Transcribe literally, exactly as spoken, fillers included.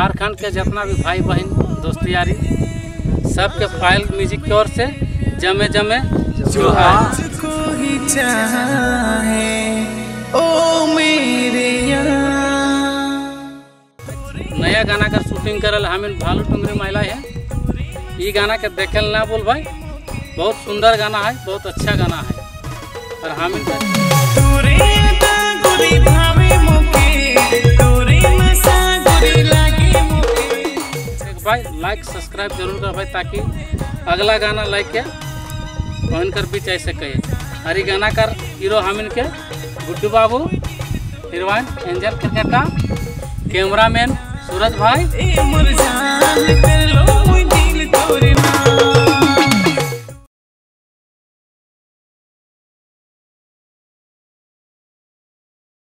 झारखंड के जितना भी भाई बहन दोस्त यारी सबके पायल म्यूजिक की ओर से जमे जमे जोहार। नया गाना का शूटिंग करल हमें भालू टुंगरी महिला है। ये गाना के देखल ना बोल भाई, बहुत सुंदर गाना है, बहुत अच्छा गाना है। और हमें भाई लाइक सब्सक्राइब जरूर कर भाई, ताकि अगला गाना लाइक के पहन कर भी चाह सके। हर गाना कर हीरो हमिन के गुड्डू बाबू, हीरोइन एंजल क्रिकेटा, कैमरामैन सूरज भाई।